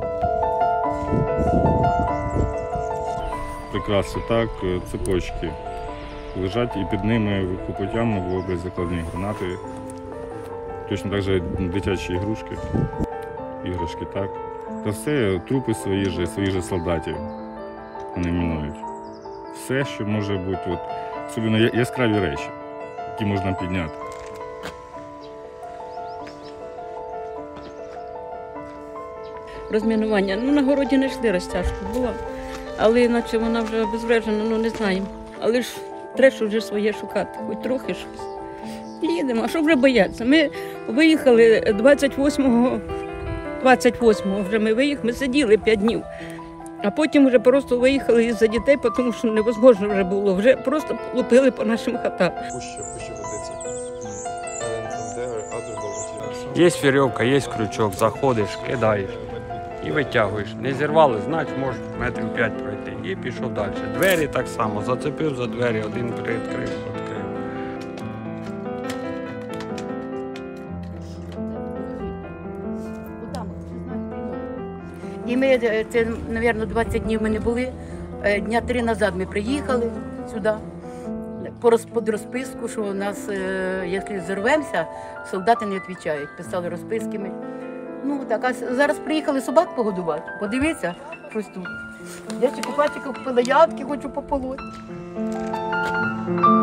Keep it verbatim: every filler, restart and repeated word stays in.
Прикраси так, цепочки лежать і під ними по путям були закладені гранати. Точно так же дитячі ігрушки, іграшки так. Та все трупи свої ж, своїх же солдатів вони мінують. Все, що може бути, от, особливо яскраві речі, які можна підняти. Розмінування. Ну, на городі не йшли, розтяжка була. Але наче вона вже обезврежена, ну не знаємо. Але ж треба вже своє шукати, хоч трохи щось. Їдемо, а що вже бояться? Ми виїхали двадцять восьмого, двадцять восьмого вже ми виїхали, ми сиділи п'ять днів. А потім вже просто виїхали із-за дітей, тому що невозможно вже було. Вже просто лупили по нашим хатам. Є вірьовка, є крючок, заходиш, кидаєш і витягуєш. Не зірвали, значить можеш метрів п'ять пройти. І пішов далі. Двері так само, зацепив за двері, один приоткрив, відкрив. І ми, це, мабуть, двадцять днів ми не були. Дня три назад ми приїхали сюди під розписку, що у нас, якщо зірвемося, солдати не відповідають. Писали розписки ми. Ну так, а зараз приїхали собак погодувати. Подивіться, щось тут. Я ще купачика купила, ядки хочу пополоть.